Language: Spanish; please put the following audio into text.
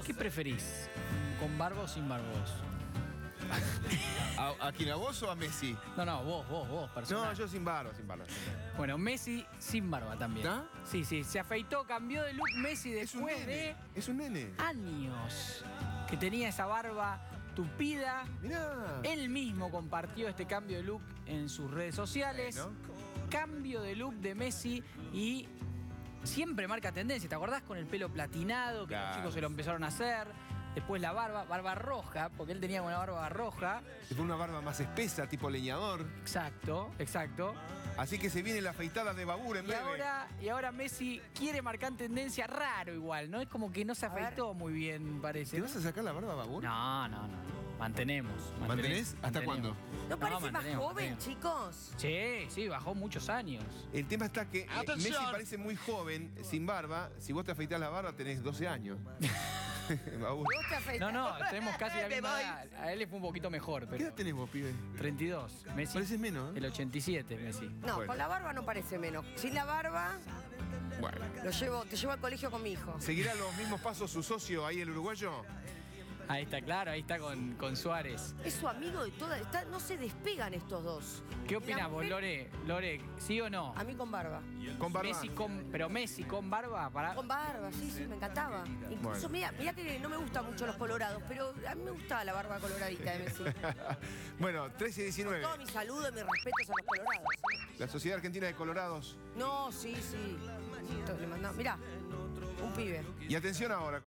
¿Qué preferís? ¿Con barba o sin barba vos? ¿A quién? ¿A vos o a Messi? No, vos, personal. No, yo sin barba, sin barba. Bueno, Messi sin barba también. ¿Ah? Sí, se afeitó, cambió de look Messi después de Es un nene. años que tenía esa barba tupida. Mirá. Él mismo compartió este cambio de look en sus redes sociales. ¿No? Cambio de look de Messi y siempre marca tendencia. ¿Te acordás con el pelo platinado que los chicos se lo empezaron a hacer? Después la barba roja, porque él tenía una barba roja. Después una barba más espesa, tipo leñador. Exacto. Así que se viene la afeitada de Babur en breve. Y ahora Messi quiere marcar tendencia, raro igual, ¿no? Es como que no se afeitó muy bien, parece. ¿Te vas a sacar la barba, Babur? No. Mantenemos. ¿Mantenés? ¿Hasta cuándo? ¿No parece más mantenemos, joven, mantenemos. chicos? Sí, bajó muchos años. El tema está que Messi parece muy joven, sin barba. Si vos te afeitás la barba, tenés 12 años. Babur. ¿Vos te afeitás? No, tenemos casi la Me misma voy. edad. A él le fue un poquito mejor, ¿Qué pero... edad tenés vos, pibe? 32. Messi. Pareces menos, ¿eh? El 87, Messi. No, Bueno. con la barba no parece menos. Sin la barba, Bueno. te llevo al colegio con mi hijo. ¿Seguirá los mismos pasos su socio ahí, el uruguayo? Ahí está, claro, ahí está con Suárez. Es su amigo de toda... no se despegan estos dos. ¿Qué Y la opinás vos, mujer- Lore? ¿Sí o no? A mí con barba. Con barba. Pero Messi con barba para... Con barba, sí, me encantaba. Incluso, Bueno. mirá que no me gustan mucho los colorados, pero a mí me gustaba la barba coloradita de Messi. Bueno, 13 y 19. Todo mi saludo y mis respetos a los colorados. La Sociedad Argentina de Colorados. No, sí. Le mandamos. Mirá, un pibe. Y atención ahora.